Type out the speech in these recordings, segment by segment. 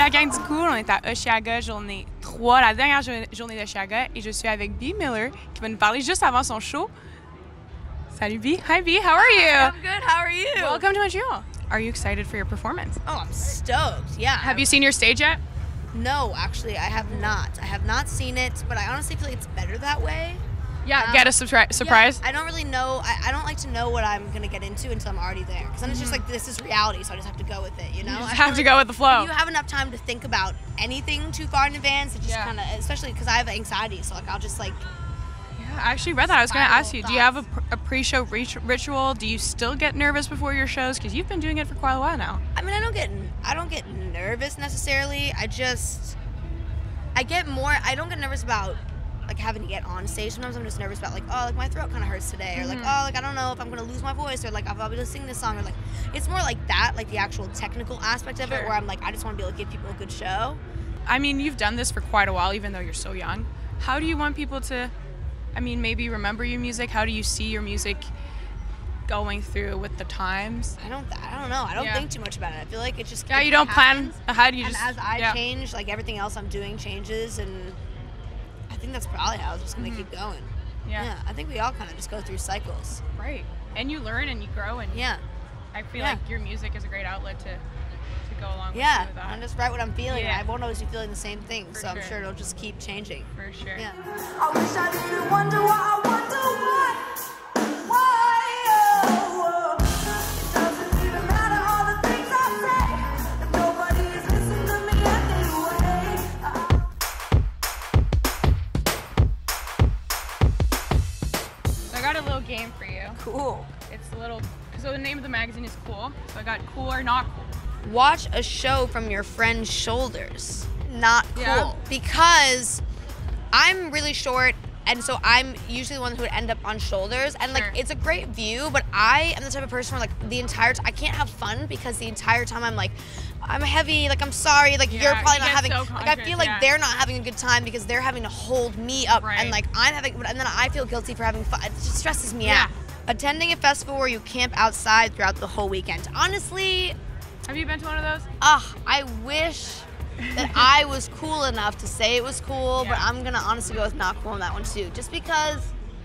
la gang du Cool, on est à Osheaga, journée 3, la dernière journée d'Osheaga, et je suis avec B. Miller, qui va nous parler juste avant son show. Salut B. Hi B, how are you? I'm good, how are you? Welcome to Montreal. Are you excited for your performance? Oh, I'm stoked, yeah. Have you seen your stage yet? No, actually, I have not. I have not seen it, but I honestly feel like it's better that way. Yeah, get a surprise. Yeah, I don't really know. I don't like to know what I'm going to get into until I'm already there. Because then it's just like, this is reality, so I just have to go with it, you know? You just have to go with the flow. If you have enough time to think about anything too far in advance, it just kind of, especially because I have anxiety, so like I'll just like... Yeah, I actually read that. I was going to ask you, do you have a pre-show ritual? Do you still get nervous before your shows? Because you've been doing it for quite a while now. I mean, I don't get nervous necessarily. I don't get nervous about like having to get on stage. Sometimes I'm just nervous about like, oh, like my throat kind of hurts today, or like, oh, like I don't know if I'm gonna lose my voice, or like if I'll be able to sing this song, or like it's more like that, like the actual technical aspect of it, where I'm like, I just want to be able to give people a good show. I mean, you've done this for quite a while, even though you're so young. How do you want people to, I mean, maybe remember your music? How do you see your music going through with the times? I don't know. I don't think too much about it. I feel like it just you don't plan ahead. You and just as I change, like everything else I'm doing changes, and I think that's probably how it's just gonna keep going. Yeah, I think we all kind of just go through cycles. Right, and you learn and you grow, and I feel like your music is a great outlet to go along with that. I'm just write what I'm feeling. I won't always be feeling the same thing, so I'm sure it'll just keep changing. For sure. Yeah. I wish I didn't wonder why I wonder why. Game for you. Cool. It's a little, so the name of the magazine is Cool. So I got Cool or Not Cool. Watch a show from your friend's shoulders. Not cool. Because I'm really short, and so I'm usually the one who would end up on shoulders, and like it's a great view, but I am the type of person where like the entire time I can't have fun, because the entire time I'm like, I'm heavy, like I'm sorry, like you're probably not having, like I feel like they're not having a good time because they're having to hold me up, and like I'm having, and then I feel guilty for having fun. It just stresses me out. Attending a festival where you camp outside throughout the whole weekend. Honestly, have you been to one of those? I wish that I was cool enough to say it was cool, but I'm gonna honestly go with not cool on that one too, just because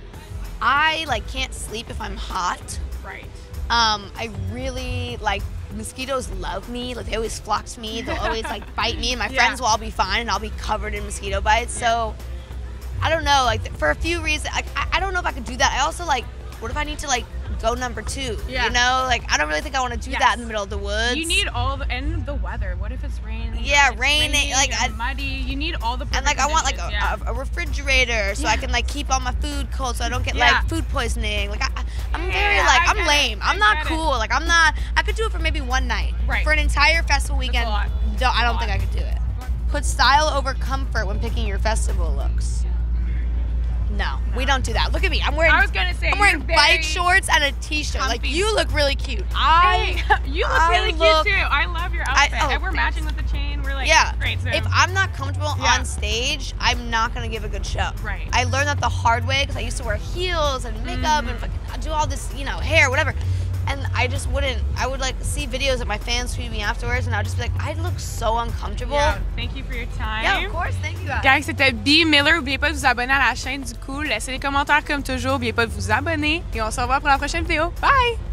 I like can't sleep if I'm hot. Right. I really like, mosquitoes love me, like they always flock to me, they'll always like bite me, and my friends will all be fine and I'll be covered in mosquito bites. So I don't know, like for a few reasons, I don't know if I could do that. I also like, what if I need to like go number 2? You know, like I don't really think I want to do that in the middle of the woods. You need all the, and the weather. What if it's raining? Yeah, raining, like muddy. You need all the and like I want like a refrigerator so I can like keep all my food cold so I don't get like food poisoning. Like I'm very like I'm lame. I'm not cool. Like I'm not. I could do it for maybe one night. For an entire festival weekend, I don't think I could do it. Put style over comfort when picking your festival looks. No, we don't do that. Look at me. I'm wearing. I was gonna say. I'm wearing bike shorts and a t-shirt. Like you look really cute. You look really cute too. I love your outfit. And we're matching with the chain. We're like great. So. If I'm not comfortable on stage, I'm not gonna give a good show. Right. I learned that the hard way because I used to wear heels and makeup and do all this, you know, hair, whatever. And I just wouldn't. I would like see videos of my fans tweet me afterwards, and I would just be like, I look so uncomfortable. Yeah, thank you for your time. Yeah, of course, thank you guys. Guys, c'était B. Miller. N'oubliez pas de vous abonner à la chaîne du Cool. Laissez des commentaires comme toujours. N'oubliez pas de vous abonner. Et on se revoit pour la prochaine vidéo. Bye!